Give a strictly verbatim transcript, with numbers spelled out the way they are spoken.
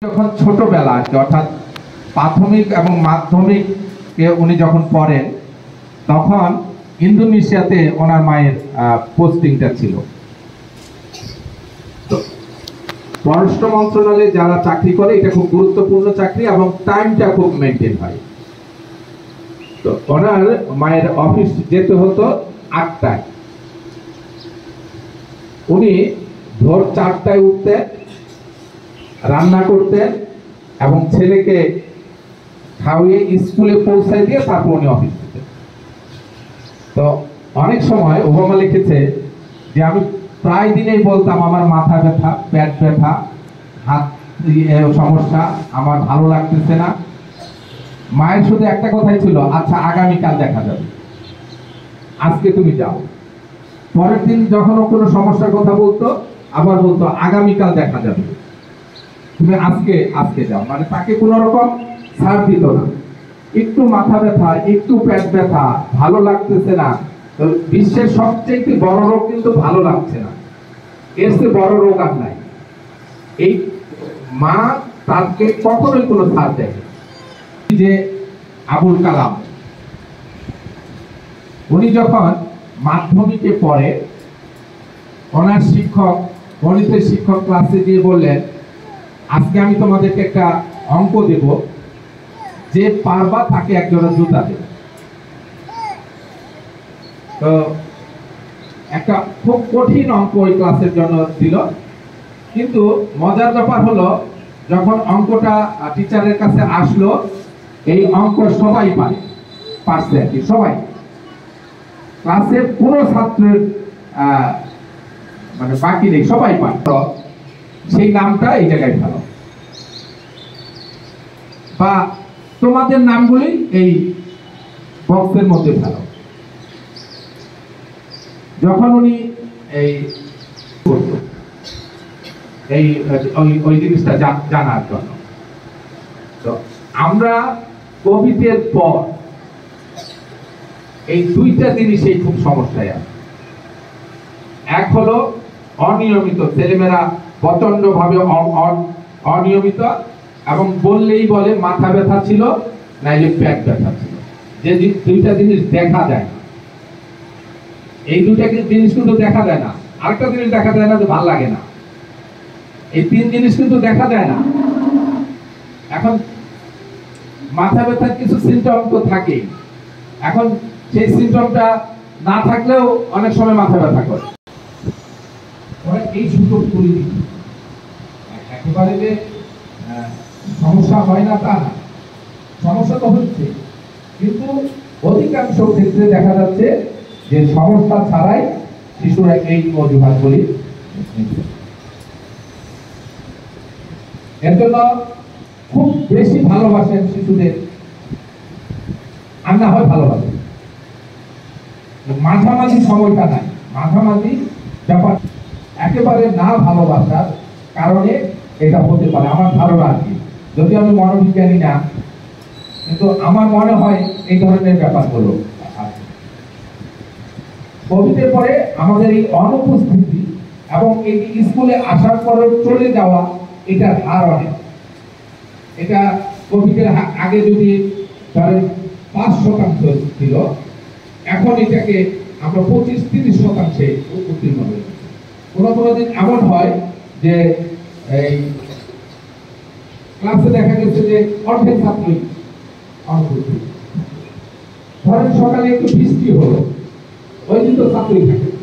যখন ছোটবেলা আর কি, অর্থাৎ প্রাথমিক এবং মাধ্যমিকে উনি যখন পড়েন তখন ইন্দোনেশিয়াতে ওনার মায়ের পোস্টিংটা ছিল। পররাষ্ট্র মন্ত্রণালয়ে যারা চাকরি করে এটা খুব গুরুত্বপূর্ণ চাকরি এবং টাইমটা খুব মেনটেন হয়। তো ওনার মায়ের অফিস যেতে হতো আটটায়, উনি ভোর চারটায় উঠতেন, রান্না করতেন এবং ছেলেকে খাওয়িয়ে স্কুলে পৌঁছায় দিয়ে তারপর উনি অফিস যেতেন। তো অনেক সময় ওবামা লিখেছে যে আমি প্রায় দিনেই বলতাম আমার মাথা ব্যথা, পেট ব্যথা, হাত সমস্যা, আমার ভালো লাগতেছে না। মায়ের শুধু একটা কথাই ছিল, আচ্ছা আগামীকাল দেখা যাবে, আজকে তুমি যাও। পরের দিন যখন কোনো সমস্যার কথা বলতো আবার বলতো আগামীকাল দেখা যাবে, তুমি আজকে আজকে যাও। মানে তাকে কোনো রকম ছাড় দিত না। একটু মাথা ব্যথা, একটু পেট ব্যথা, ভালো লাগতেছে না, বিশ্বের সবচেয়ে বড় রোগ কিন্তু ভালো লাগছে না, এর চেয়ে বড় রোগ আর নাই। এই মা তাকে কখনোই কোনো ছাড় দেয়। যে আবুল কালাম উনি যখন মাধ্যমিকে পড়ে, ওনার শিক্ষক, গণিতের শিক্ষক ক্লাসে দিয়ে বললেন আজকে আমি তোমাদেরকে একটা অঙ্ক দেব, যে পারবা তাকে এক জোড়া জুতা দেব। তো একটা খুব কঠিন অঙ্ক ওই ক্লাসের জন্য দিল, কিন্তু মজার ব্যাপার হলো যখন অঙ্কটা টিচারের কাছে আসলো, এই অঙ্ক সবাই পারে, পারছে আর কি, সবাই, ক্লাসের কোনো ছাত্রের মানে বাকি নেই, সবাই পারে। তো সেই নামটা এই জায়গায় ফেলো, বা তোমাদের নামগুলি এই বক্সের মধ্যে ফেলো। যখন উনি এই এই ওই জিনিসটা জানার জন্য, তো আমরা কোভিডের পর এই দুইটা জিনিসই খুব সমস্যায় আছে। এক হলো অনিয়মিত, ছেলেমেয়েরা প্রচন্ড ভাবে অনিয়মিত, এবং বললেই বলে মাথা ব্যথা ছিল, নাইলে পেট ব্যথা ছিল, যে দুইটা জিনিস দেখা যায় না। এই দুইটা জিনিস কিন্তু দেখা যায় না। আরেকটা জিনিস দেখা যায় না যে ভালো লাগে না। এই তিন জিনিস কিন্তু দেখা যায় না। এখন মাথা ব্যথার কিছু সিমটম তো থাকেই, এখন সেই সিমটমটা না থাকলেও অনেক সময় মাথা ব্যথা করে। এই সুযোগ করে দিচ্ছি, একেবারে যে সমস্যা হয় না তা না, সমস্যা তো হচ্ছে, কিন্তু অধিকাংশ ক্ষেত্রে দেখা যাচ্ছে যে সমস্যা ছাড়াই শিশুরা এই অজুহাতগুলি। এর জন্য খুব বেশি ভালোবাসেন শিশুদের, আর না হয় ভালোবাসেন, মাঝামাঝি সময়টা নাই, মাঝামাঝি ব্যাপার একেবারে না ভালোবাসার কারণে এটা হতে পারে। আমার ধারণা আর কি, যদি আমি মনোবিজ্ঞানী না, কিন্তু আমার মনে হয় এই ধরনের ব্যাপারগুলো কোভিডের পরে আমাদের এই অনুপস্থিতি এবং এই স্কুলে আসার পরে চলে যাওয়া, এটার হার অনেক। এটা কোভিডের আগে যদি ধরেন পাঁচ শতাংশ ছিল, এখন এটাকে আমরা পঁচিশ তিরিশ শতাংশে উত্তীর্ণ হয়েছি। কোনো কোনো দিন এমন হয় যে এই ক্লাসে দেখা গেছে যে অর্ধেক ছাত্রই অনুপস্থিত। ধরেন সকালে একটু বৃষ্টি হলো, ওই দিন তো ছাত্রই থাকে,